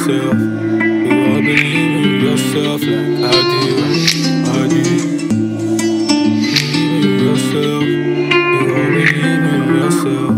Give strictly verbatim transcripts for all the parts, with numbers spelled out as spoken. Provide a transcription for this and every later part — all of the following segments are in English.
yourself. You gotta believe in yourself like I do, I do. Believe in yourself. You gotta believe in yourself.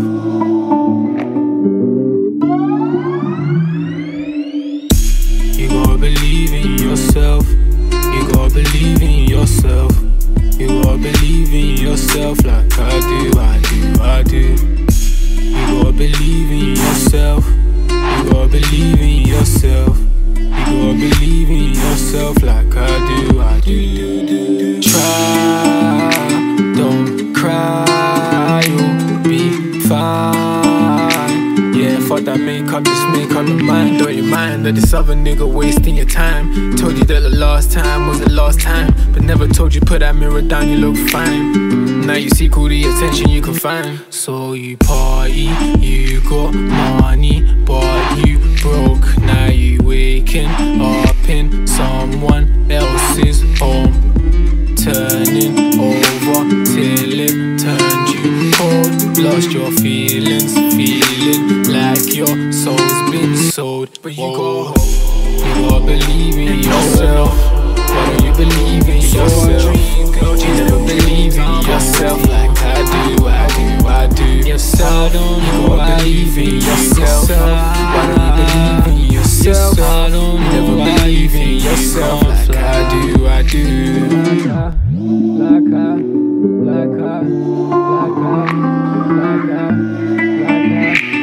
You gotta believe in yourself. You gotta believe in yourself. You gotta believe in yourself like I do, I do, I do. You gotta believe in yourself. You gotta believe in yourself. You gotta believe in yourself like I do, I do, do, do, do. Try, don't cry, you'll be fine. Yeah, fuck that makeup, just make up your mind. Don't you mind that this other nigga wasting your time? Told you that the last time was the last time, but never told you put that mirror down, you look fine. Now you seek all the attention you can find. So you party, you got money, but you broke. Now you waking up in someone else's home, turning over till it turned you cold. Lost your feelings, feeling like your soul's been sold. But you go home, you gotta believe in yourself. Why don't you believe in yourself? You never believe in yourself like I do, I do, I do. Yes, I don't know why believe in yourself. Why don't you believe in yourself? I don't never believe in yourself like I do, I do. Like I, like I, like I, like I, like I.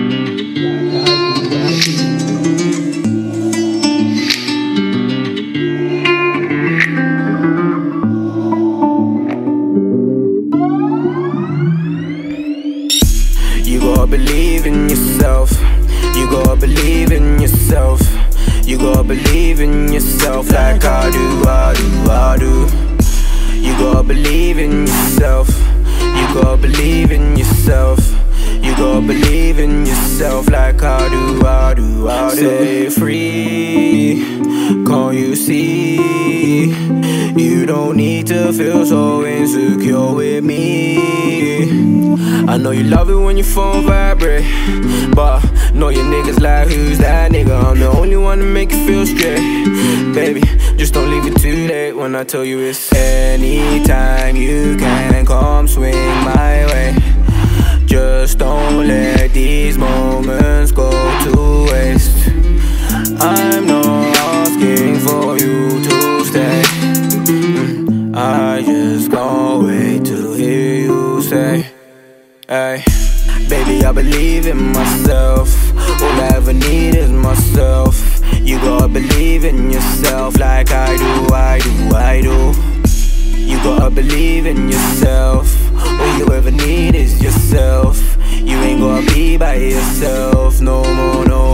You gotta believe in yourself. You gotta believe in yourself. You gotta believe in yourself like I do, I do, I do. You gotta believe in yourself. You gotta believe in yourself. You gotta believe in yourself like I do, I do, I do. Stay free, can't you see? You don't need to feel so insecure with me. I know you love it when your phone vibrate, but know your niggas like, who's that nigga? I'm the only one to make you feel straight. Baby, just don't leave it too late when I tell you it's anytime you can come swing my way. Just don't let these moments go to waste. I'm not asking for you to stay. I just can't wait to hear you say, hey, baby, I believe in myself. All I ever need is myself. You gotta believe in yourself like I do, I do, I do. You gotta believe in yourself. All you ever need is yourself. You ain't gonna be by yourself no more, no